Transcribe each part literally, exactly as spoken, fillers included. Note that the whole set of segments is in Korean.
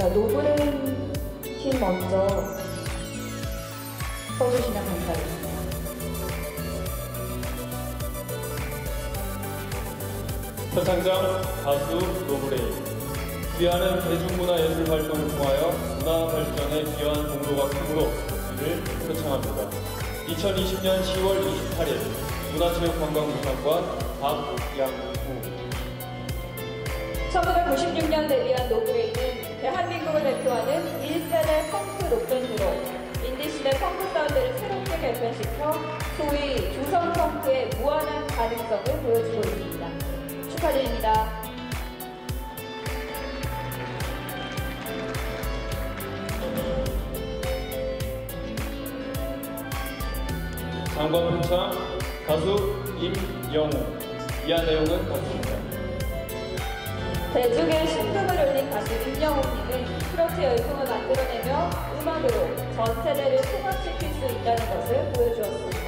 자, 노브레인 팀 먼저 써주시면 감사하겠습니다. 표창장 가수 노브레인. 귀하는 대중문화예술 활동을 통하여 문화 발전에 기여한 공로가 크므로 이를 표창합니다. 이천이십 년 시월 이십팔일 문화체육관광부장관 박양후. 천구백구십육 년 데뷔한 노브레인은 대한민국을 대표하는 일 세대 펑크 록밴드로 인디씬의 펑크 사운드를 새롭게 개편시켜 소위 조선 펑크의 무한한 가능성을 보여주고 있습니다. 축하드립니다. 장관 표창 가수 임영웅. 이한 내용은 같습니다. 대중의 심금을 울린 가수 임영웅님은 트로트 열풍을 만들어내며 음악으로 전 세대를 통합시킬 수 있다는 것을 보여주었습니다.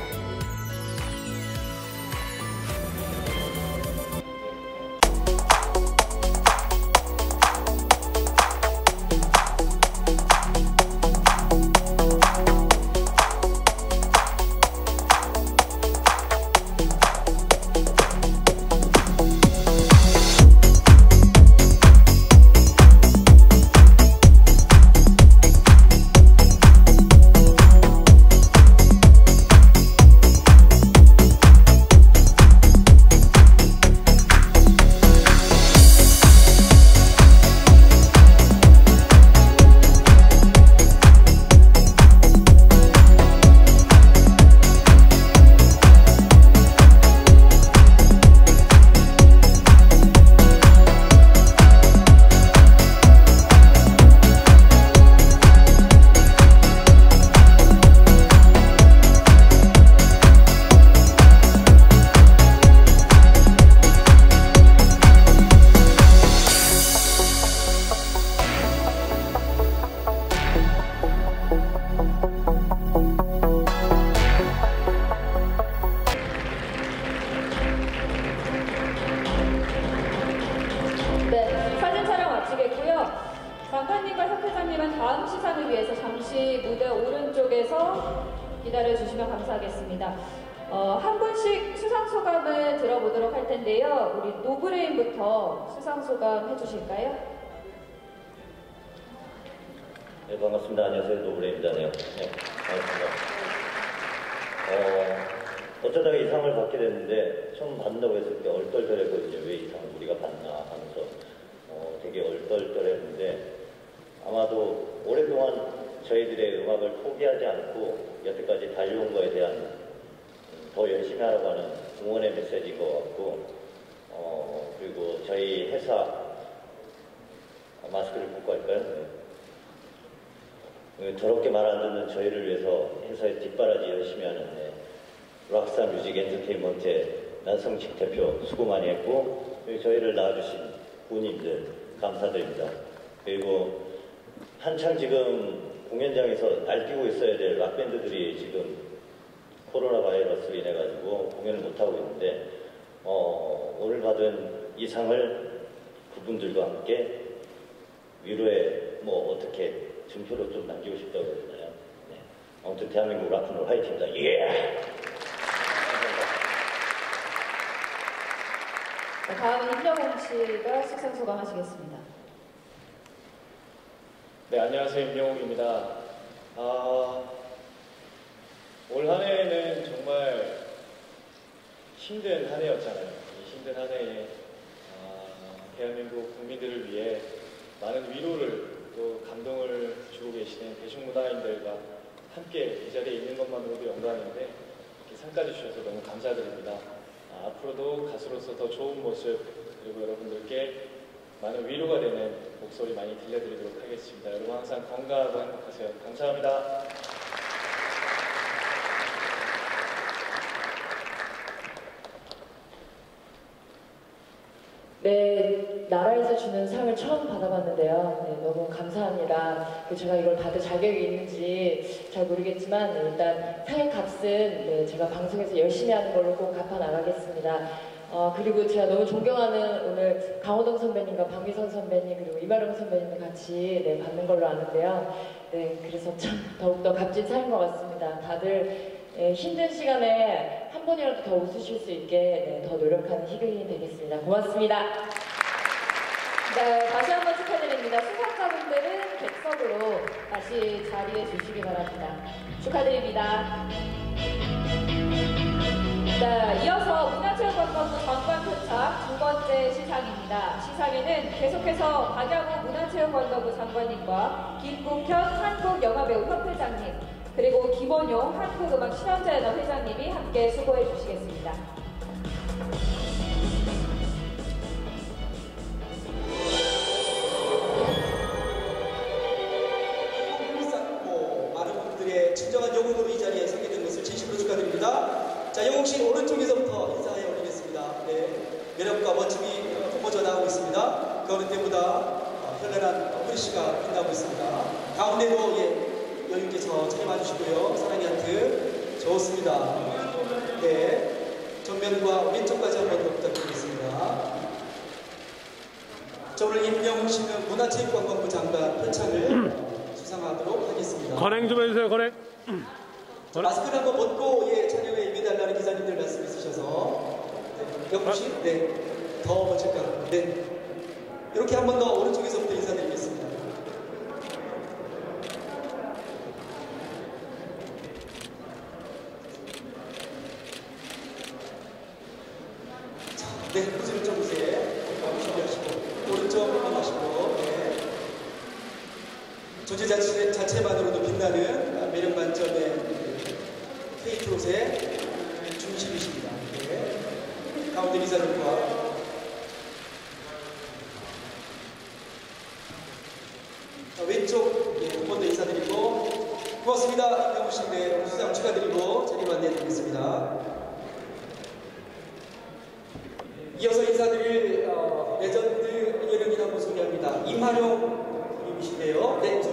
장관님과 협회장님은 다음 시상을 위해서 잠시 무대 오른쪽에서 기다려주시면 감사하겠습니다. 어, 한 분씩 수상소감을 들어보도록 할 텐데요. 우리 노브레인부터 수상소감 해주실까요? 네, 반갑습니다. 안녕하세요. 노브레인입니다. 네, 네, 반갑습니다. 어, 어쩌다가 이 상을 받게 됐는데 처음 받는다고 했을 때 얼떨떨했거든요. 왜 이 상을 우리가 받나 하면서 어, 되게 얼떨떨했는데 아마도 오랫동안 저희들의 음악을 포기하지 않고 여태까지 달려온 거에 대한 더 열심히 하라고 하는 응원의 메시지인 것 같고 어, 그리고 저희 회사 아, 마스크를 벗고 할까요? 네. 더럽게 말 안 듣는 저희를 위해서 회사의 뒷바라지 열심히 하는 네. 락스타 뮤직 엔터테인먼트의 난성식 대표 수고 많이 했고 그리고 저희를 낳아주신 부모님들 감사드립니다. 그리고 한창 지금 공연장에서 날뛰고 있어야 될 락밴드들이 지금 코로나 바이러스로 인해 가지고 공연을 못하고 있는데 어, 오늘 받은 이 상을 그분들과 함께 위로에 뭐 어떻게 증표로 좀 남기고 싶다고 그러잖아요. 네. 아무튼 대한민국 락큰롤 화이팅입니다. 예! 다음은 임영웅 씨가 수상소감 하시겠습니다. 네, 안녕하세요. 임영웅입니다. 아, 올 한 해는 정말 힘든 한 해였잖아요. 이 힘든 한 해에 아, 대한민국 국민들을 위해 많은 위로를 또 감동을 주고 계시는 대중문화인들과 함께 이 자리에 있는 것만으로도 영광인데 이렇게 상까지 주셔서 너무 감사드립니다. 아, 앞으로도 가수로서 더 좋은 모습 그리고 여러분들께 많은 위로가 되는 목소리 많이 들려드리도록 하겠습니다. 여러분 항상 건강하고 행복하세요. 감사합니다. 네, 나라에서 주는 상을 처음 받아봤는데요. 네, 너무 감사합니다. 제가 이걸 받을 자격이 있는지 잘 모르겠지만 일단 상의 값은 네, 제가 방송에서 열심히 하는 걸로 꼭 갚아 나가겠습니다. 어, 그리고 제가 너무 존경하는 오늘 강호동 선배님과 박미선 선배님 그리고 이마령 선배님도 같이 네, 받는 걸로 아는데요. 네, 그래서 참 더욱더 값진 상인 것 같습니다. 다들 예, 힘든 시간에 한 번이라도 더 웃으실 수 있게 네, 더 노력하는 희극인이 되겠습니다. 고맙습니다. 네, 다시 한번 축하드립니다. 수상자분들은 객석으로 다시 자리해 주시기 바랍니다. 축하드립니다. 네, 이어서 문화체육관광부 장관 표창 두 번째 시상입니다. 시상에는 계속해서 박양호 문화체육관광부 장관님과 김국현 한국영화배우 협회장님 그리고 김원용 한국음악실험자연합 회장님이 함께 수고해 주시겠습니다. 많은 분들의 친절한 영웅으로 이 자리에 서게 된 것을 진심으로 축하드립니다. 자, 영웅 씨 오른쪽에서부터 인사해 올리겠습니다. 네, 매력과 멋짐이 돋보져 나오고 있습니다. 그 어느 때보다 현란한 우리 씨가 빛나고 있습니다. 가운데로 예, 여인께서 차림해 주시고요. 사랑의 하트 좋습니다. 네, 정면과 왼쪽까지 한번 더 부탁드리겠습니다. 자, 오늘 임영웅 씨는 문화체육관광부 장관 표창을 수상하도록 하겠습니다. 건행 좀 해주세요. 건행. 자, 마스크를 한번 벗고 예, 촬영에 임해달라는 기자님들 말씀 있으셔서 네, 영웅 씨, 네, 더 멋질까요? 네, 이렇게 한 번 더 오른쪽에서부터 인사드리겠습니다. 자, 네, 무슨 좀 보세요. 준비하시고 오른쪽 한번 하시고. 네. 존재 자체, 자체만으로도 빛나는 매력 만점의 K트롯의 중심이십니다. 네. 가운데 기사님과 자, 왼쪽 예, 한 번 더 인사드리고 고맙습니다. 임영웅 씨, 네, 수상 축하드리고 자리 안내드리겠습니다. 이어서 인사드릴 어, 레전드 연예인 한번 소개합니다. 임하룡 님이신데요. 네.